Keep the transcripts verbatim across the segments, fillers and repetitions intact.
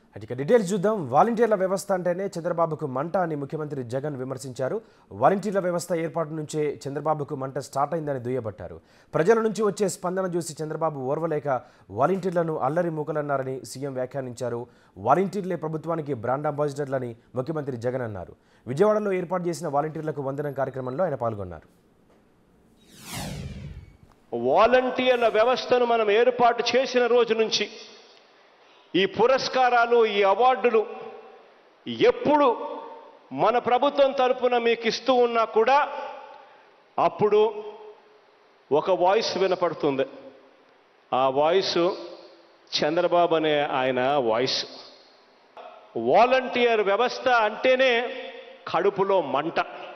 ఇక డీటెయిల్స్ చూద్దాం. వాలంటీర్ల వ్యవస్థ అంటేనే చంద్రబాబుకు మంట అని ముఖ్యమంత్రి జగన్ విమర్శించారు. వాలంటీర్ల వ్యవస్థ ఏర్పాటు నుంచే చంద్రబాబుకు మంట స్టార్ట్ అయిందని దుయ్యబట్టారు. ప్రజల నుంచి వచ్చే స్పందన చూసి చంద్రబాబు ఓర్వలేక వాలంటీర్లను అల్లరి మూకలన్నారని సీఎం వ్యాఖ్యానించారు. వాలంటీర్లే ప్రభుత్వానికి బ్రాండ్ అంబాసిడర్లని ముఖ్యమంత్రి జగన్ అన్నారు. విజయవాడలో ఏర్పాటు చేసిన వాలంటీర్లకు వందనం కార్యక్రమంలో ఆయన పాల్గొన్నారు. వాలంటీర్ల వ్యవస్థను మనం ఏర్పాటు చేసిన రోజు నుంచి ఈ పురస్కారాలు, ఈ అవార్డులు ఎప్పుడు మన ప్రభుత్వం తరపున మీకు ఇస్తూ ఉన్నా కూడా అప్పుడు ఒక వాయిస్ వినపడుతుంది. ఆ వాయిస్ చంద్రబాబు అనే ఆయన వాయిస్. వాలంటీర్ వ్యవస్థ అంటేనే కడుపులో మంట.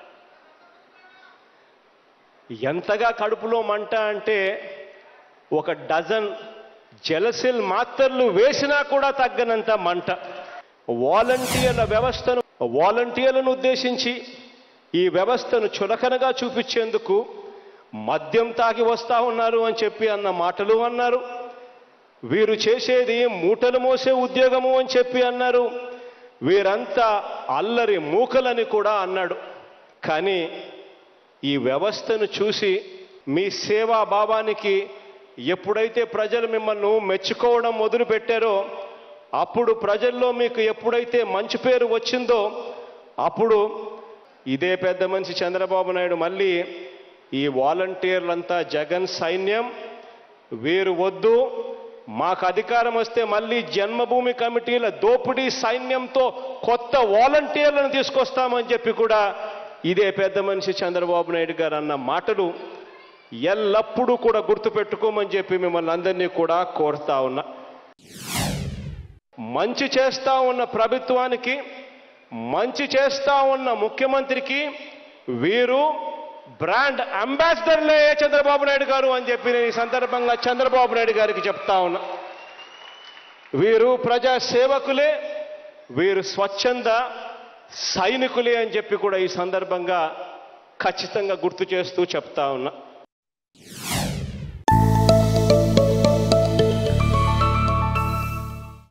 ఎంతగా కడుపులో మంట అంటే ఒక డజన్ జెలసిల్ మాత్రలు వేసినా కూడా తగ్గనంత మంట. వాలంటీర్ల వ్యవస్థను వాలంటీర్లను ఉద్దేశించి ఈ వ్యవస్థను చులకనగా చూపించేందుకు మద్యం తాగి వస్తా ఉన్నారు అని చెప్పి అన్న మాటలు అన్నారు. వీరు చేసేది మూటలు మోసే ఉద్యోగము అని చెప్పి అన్నారు. వీరంతా అల్లరి మూకలని కూడా అన్నాడు. కానీ ఈ వ్యవస్థను చూసి మీ సేవా భావానికి ఎప్పుడైతే ప్రజలు మిమ్మల్ని మెచ్చుకోవడం మొదలు పెట్టారో, అప్పుడు ప్రజల్లో మీకు ఎప్పుడైతే మంచి పేరు వచ్చిందో అప్పుడు ఇదే పెద్ద మనిషి చంద్రబాబు నాయుడు మళ్ళీ ఈ వాలంటీర్లంతా జగన్ సైన్యం, వీరు వద్దు, మాకు అధికారం వస్తే మళ్ళీ జన్మభూమి కమిటీల దోపిడీ సైన్యంతో కొత్త వాలంటీర్లను తీసుకొస్తామని చెప్పి కూడా ఇదే పెద్ద మనిషి చంద్రబాబు నాయుడు గారు అన్న మాటలు ఎల్లప్పుడూ కూడా గుర్తుపెట్టుకోమని చెప్పి మిమ్మల్ని అందరినీ కూడా కోరుతా ఉన్నా. మంచి చేస్తా ఉన్న ప్రభుత్వానికి, మంచి చేస్తా ఉన్న ముఖ్యమంత్రికి వీరు బ్రాండ్ అంబాసిడర్లే చంద్రబాబు నాయుడు గారు అని చెప్పి నేను ఈ సందర్భంగా చంద్రబాబు నాయుడు గారికి చెప్తా ఉన్నా. వీరు ప్రజా సేవకులే, వీరు స్వచ్ఛంద సైనికులే అని చెప్పి కూడా ఈ సందర్భంగా ఖచ్చితంగా గుర్తు చేస్తూ చెప్తా ఉన్నా.